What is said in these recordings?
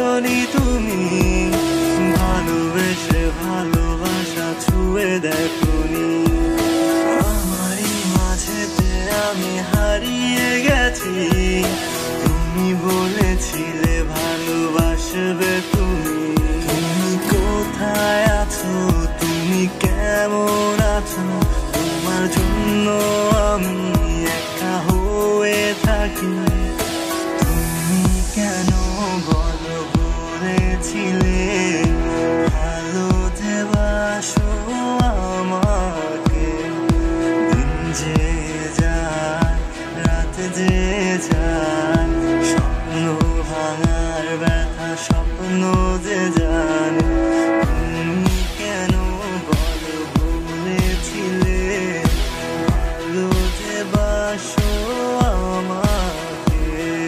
এমনই তুমি ভালোবেসে ভালোবাসা ছুঁয়ে দেখোনি আমারই মাঝেতে আমি হারিয়ে গেছি তুমি বলেছিলে ভালোবাসবে তুমি তুমি কোথায় আছো তুমি কেমন আছো তোমার জন্য আমি একা হয়ে থাকি তুমি কেন বলো বলেছিলে ভালো যে বাসো আমাকে দিন যে যায় রাত যে যায় স্বপ্ন ভাঙার ব্যথা স্বপ্ন যে জানে তুমি কেন বলো বলেছিলে ভালো যে বাসো আমাকে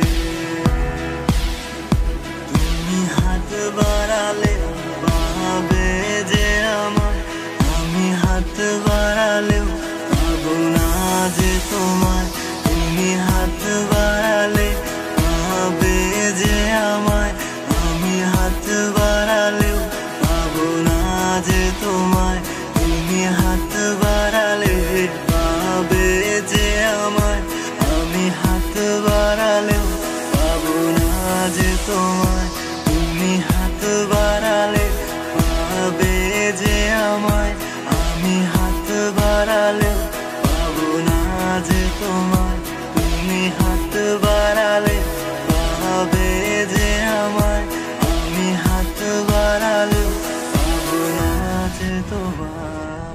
তুমি হাত বাড়ালে পাবে যে আমায় আমি হাত বাড়ালেও পাবো না যে তোমায় তুমি হাত বাড়ালে পাবে যে আমায় আমি হাত বাড়ালেও পাবো না যে তোমায় তুমি হাত বাড়ালে পাবে যে আমায় আমি হাত বাড়ালেও পাবো না যে তোমায় তুমি হাত বাড়ালে পাবে যে আমায় আমি হাত বাড়ালেও পাবো না যে তোমায় তুমি হাত বাড়ালে পাবে যে আমায় আমি হাত বাড়ালেও পাবো না যে তোমায়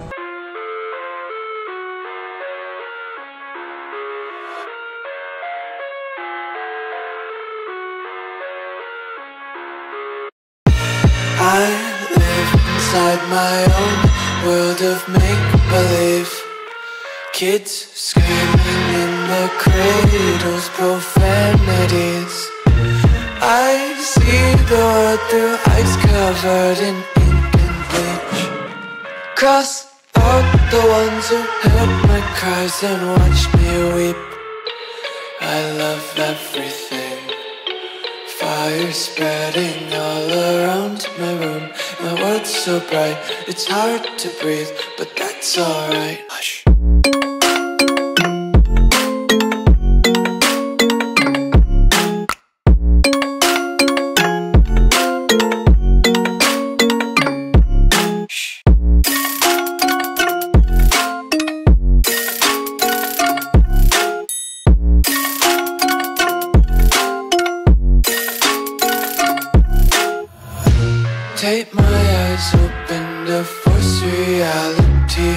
I live inside my own world of make-believe. Kids screaming in their cradles, profanities. I see the world through ice covered in ink and bleach. Cross out the ones who heard my cries and watched me weep. I love everything. Fire spreading all around my room. My world's so bright, it's hard to breathe, but that's alright. Hush. Take my eyes open to force reality.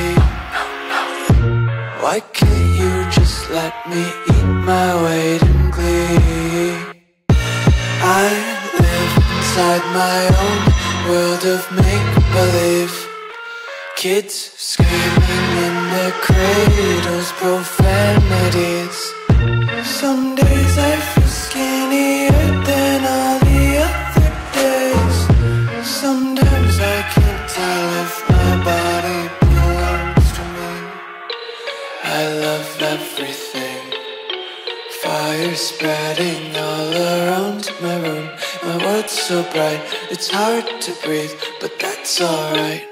Why can't you just let me eat my weight in glee? I live inside my own world of make-believe. Kids screaming in their cradles, profanities. Some days I feel skinnier than all the other days. Sometimes I can't tell if my body belongs to me. I love everything. Fire spreading all around my room. My world's so bright, it's hard to breathe, but that's alright.